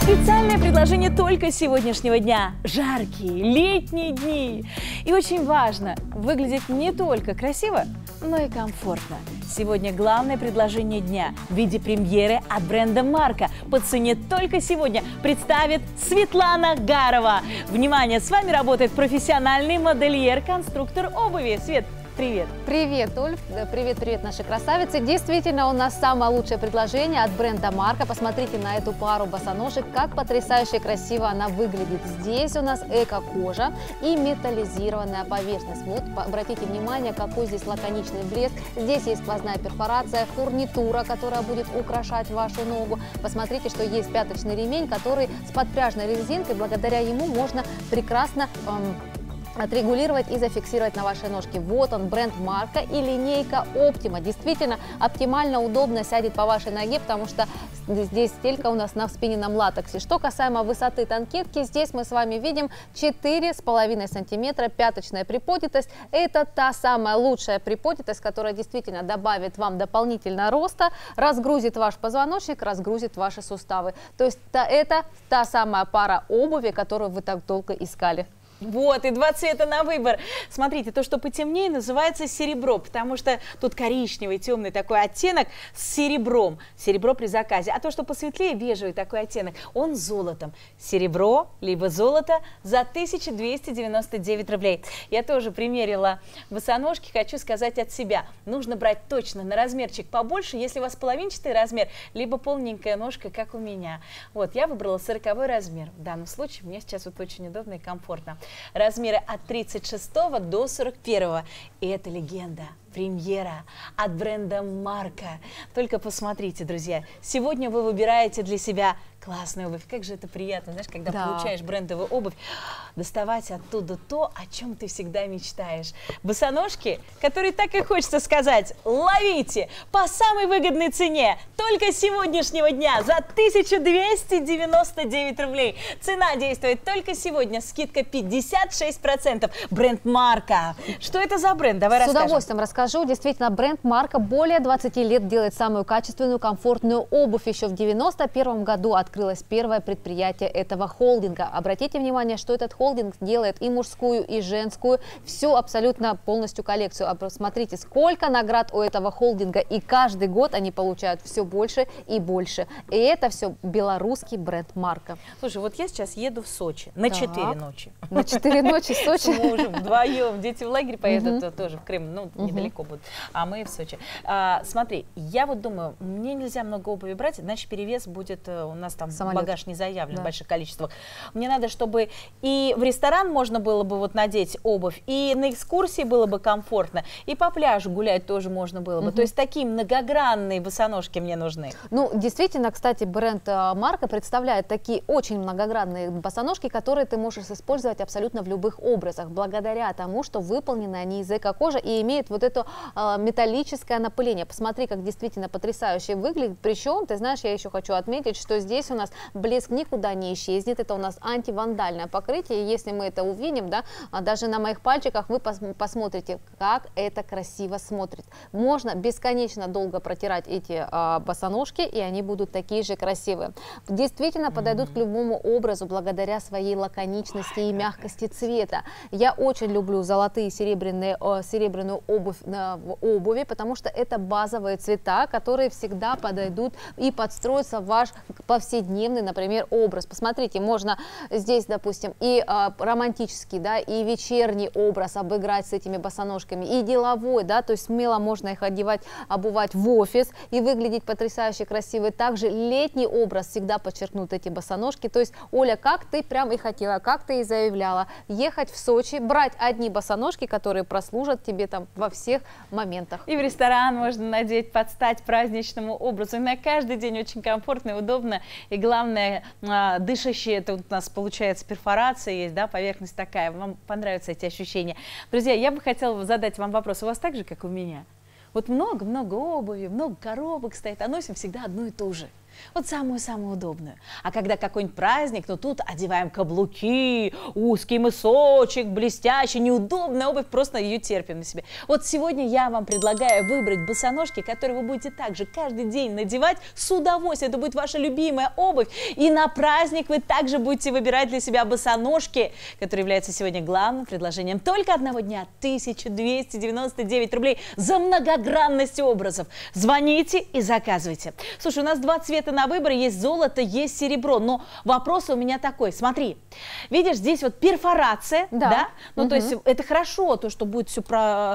Специальное предложение только сегодняшнего дня. Жаркие летние дни. И очень важно выглядеть не только красиво, но и комфортно. Сегодня главное предложение дня в виде премьеры от бренда Марка. По цене только сегодня представит Светлана Гарова. Внимание, с вами работает профессиональный модельер-конструктор обуви. Свет, привет! Привет, Ольг! Привет, наши красавицы! Действительно, у нас самое лучшее предложение от бренда Марка. Посмотрите на эту пару босоножек, как потрясающе красиво она выглядит. Здесь у нас эко-кожа и металлизированная поверхность. Вот, обратите внимание, какой здесь лаконичный блеск. Здесь есть сквозная перфорация, фурнитура, которая будет украшать вашу ногу. Посмотрите, что есть пяточный ремень, который с подпряжной резинкой. Благодаря ему можно прекрасно отрегулировать и зафиксировать на вашей ножке. Вот он, бренд Марка и линейка Optima. Действительно, оптимально удобно сядет по вашей ноге, потому что здесь стелька у нас на вспененном латексе. Что касаемо высоты танкетки, здесь мы с вами видим 4,5 сантиметра, пяточная приподнятость. Это та самая лучшая приподнятость, которая действительно добавит вам дополнительно роста, разгрузит ваш позвоночник, разгрузит ваши суставы. То есть это та самая пара обуви, которую вы так долго искали. Вот, и два цвета на выбор. Смотрите, то, что потемнее, называется серебро, потому что тут коричневый, темный такой оттенок с серебром. Серебро при заказе. А то, что посветлее, бежевый такой оттенок, он с золотом. Серебро, либо золото за 1299 рублей. Я тоже примерила босоножки, хочу сказать от себя. Нужно брать точно на размерчик побольше, если у вас половинчатый размер, либо полненькая ножка, как у меня. Вот, я выбрала 40-й размер. В данном случае мне сейчас вот очень удобно и комфортно. Размеры от 36 до 41. И это легенда, премьера от бренда Марка. Только посмотрите, друзья, сегодня вы выбираете для себя классную обувь. Как же это приятно, знаешь, когда получаешь брендовую обувь, доставать оттуда то, о чем ты всегда мечтаешь. Босоножки, которые так и хочется сказать, ловите по самой выгодной цене, только сегодняшнего дня, за 1299 рублей. Цена действует только сегодня, скидка 56%. Бренд Марка. Что это за бренд? Давай расскажем. С удовольствием расскажу. Действительно, бренд Марка более 20 лет делает самую качественную, комфортную обувь. Еще в 91 году открылось первое предприятие этого холдинга. Обратите внимание, что этот холдинг делает и мужскую, и женскую, всю абсолютно полностью коллекцию. Смотрите, сколько наград у этого холдинга, и каждый год они получают все больше и больше. И это все белорусский бренд Марка. Слушай, вот я сейчас еду в Сочи на 4 ночи. На 4 ночи в Сочи? С мужем, вдвоем. Дети в лагерь поедут тоже в Крым, ну, недалеко будут, а мы в Сочи. Смотри, я вот думаю, мне нельзя много обуви брать, иначе перевес будет у нас там багаж не заявлен в больших количествах. Мне надо, чтобы и в ресторан можно было бы вот надеть обувь, и на экскурсии было бы комфортно, и по пляжу гулять тоже можно было бы. То есть такие многогранные босоножки мне нужны. Ну, действительно, кстати, бренд Марка представляет такие очень многогранные босоножки, которые ты можешь использовать абсолютно в любых образах, благодаря тому, что выполнены они из эко-кожи и имеют вот это металлическое напыление. Посмотри, как действительно потрясающе выглядит. Причем, ты знаешь, я еще хочу отметить, что здесь у нас блеск никуда не исчезнет. Это у нас антивандальное покрытие. И если мы это увидим, да, даже на моих пальчиках вы посмотрите, как это красиво смотрит. Можно бесконечно долго протирать эти босоножки, и они будут такие же красивые. Действительно подойдут к любому образу благодаря своей лаконичности и мягкости цвета. Я очень люблю золотые и серебряную обувь в обуви, потому что это базовые цвета, которые всегда подойдут и подстроятся в ваш повседневный, например, образ. Посмотрите, можно здесь, допустим, и романтический, да, и вечерний образ обыграть с этими босоножками, и деловой, да, то есть смело можно их одевать, обувать в офис и выглядеть потрясающе красиво. Также летний образ всегда подчеркнут эти босоножки. То есть, Оля, как ты прям и хотела, как ты и заявляла, ехать в Сочи, брать одни босоножки, которые прослужат тебе там во всех моментах. И в ресторан можно надеть под стать праздничному образу. И на каждый день очень комфортно и удобно. И главное, дышащие, это вот у нас получается перфорация есть, да, поверхность такая. Вам понравятся эти ощущения. Друзья, я бы хотела задать вам вопрос. У вас так же, как у меня? Вот много-много обуви, много коробок стоит, а носим всегда одну и ту же. Вот самую-самую удобную. А когда какой-нибудь праздник, ну тут одеваем каблуки, узкий мысочек, блестящий, неудобная обувь, просто ее терпим на себе. Вот сегодня я вам предлагаю выбрать босоножки, которые вы будете также каждый день надевать с удовольствием. Это будет ваша любимая обувь. И на праздник вы также будете выбирать для себя босоножки, которые являются сегодня главным предложением только одного дня. 1299 рублей за многогранность образов. Звоните и заказывайте. Слушай, у нас два цвета на выбор, есть золото, есть серебро, но вопрос у меня такой, смотри, видишь, здесь вот перфорация, да? Ну, то есть это хорошо, то, что будет все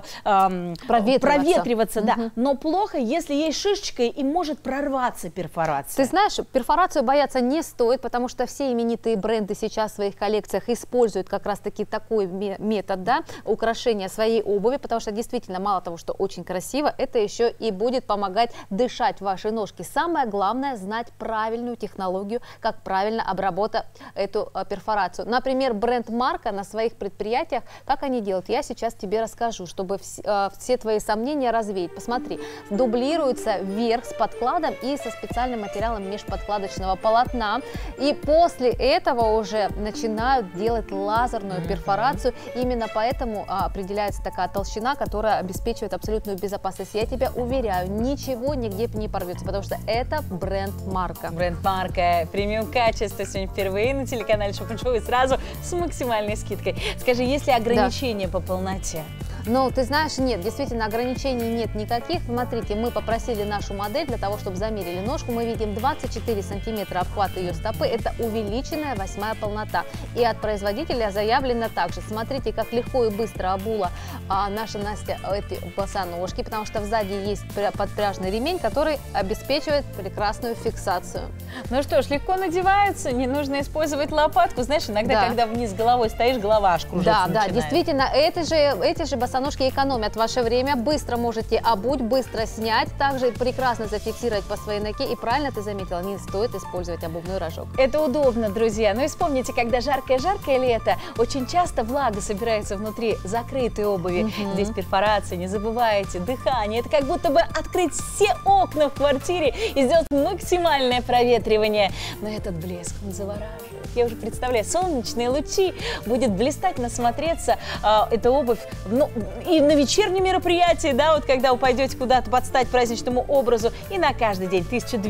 проветриваться, да, но плохо, если есть шишечка и может прорваться перфорация. Ты знаешь, перфорацию бояться не стоит, потому что все именитые бренды сейчас в своих коллекциях используют как раз-таки такой метод, да, украшения своей обуви, потому что действительно мало того, что очень красиво, это еще и будет помогать дышать вашей ножке. Самое главное знать правильную технологию, как правильно обработать эту перфорацию. Например, бренд Марка на своих предприятиях, как они делают, я сейчас тебе расскажу, чтобы все твои сомнения развеять. Посмотри, дублируется верх с подкладом и со специальным материалом межподкладочного полотна, и после этого уже начинают делать лазерную перфорацию. Именно поэтому определяется такая толщина, которая обеспечивает абсолютную безопасность. Я тебя уверяю, ничего нигде не порвется, потому что это бренд Марка. Бренд Марка, премиум качество сегодня впервые на телеканале Шоппинг Шоу и сразу с максимальной скидкой. Скажи, есть ли ограничения по полноте? Ну, ты знаешь, нет, действительно, ограничений нет никаких. Смотрите, мы попросили нашу модель для того, чтобы замерили ножку. Мы видим 24 сантиметра обхват ее стопы. Это увеличенная 8-я полнота. И от производителя заявлено также. Смотрите, как легко и быстро обула наша Настя эти босоножки, потому что сзади есть подпряжный ремень, который обеспечивает прекрасную фиксацию. Ну что ж, легко надеваются, не нужно использовать лопатку. Знаешь, иногда, когда вниз головой стоишь, голова аж кружится. Да, действительно, эти же босоножки экономят ваше время, быстро можете обуть, быстро снять, также прекрасно зафиксировать по своей ноге. И правильно ты заметила, не стоит использовать обувной рожок. Это удобно, друзья. Но и вспомните, когда жаркое-жаркое лето, очень часто влага собирается внутри закрытой обуви. Здесь перфорация, не забывайте, дыхание. Это как будто бы открыть все окна в квартире и сделать максимальное проветривание. Но этот блеск, он завораживает. Я уже представляю, солнечные лучи, будет блистательно смотреться эта обувь. Ну, и на вечерние мероприятия, да, вот когда вы пойдете куда-то под стать праздничному образу, и на каждый день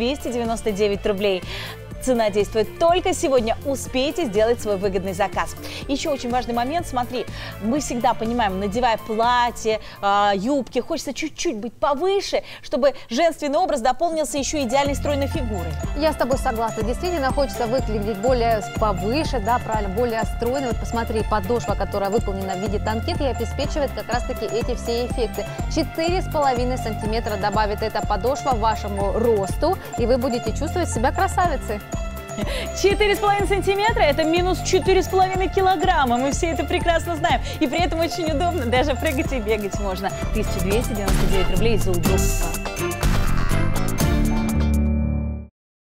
1299 рублей. Цена действует только сегодня. Успейте сделать свой выгодный заказ. Еще очень важный момент. Смотри, мы всегда понимаем, надевая платье, юбки, хочется чуть-чуть быть повыше, чтобы женственный образ дополнился еще идеальной стройной фигурой. Я с тобой согласна. Действительно хочется выглядеть более повыше, да, правильно, более стройно. Вот посмотри, подошва, которая выполнена в виде танкетки, обеспечивает как раз-таки эти все эффекты. 4,5 сантиметра добавит эта подошва вашему росту, и вы будете чувствовать себя красавицей. 4,5 сантиметра – это минус 4,5 килограмма. Мы все это прекрасно знаем. И при этом очень удобно. Даже прыгать и бегать можно. 1299 рублей за удобство.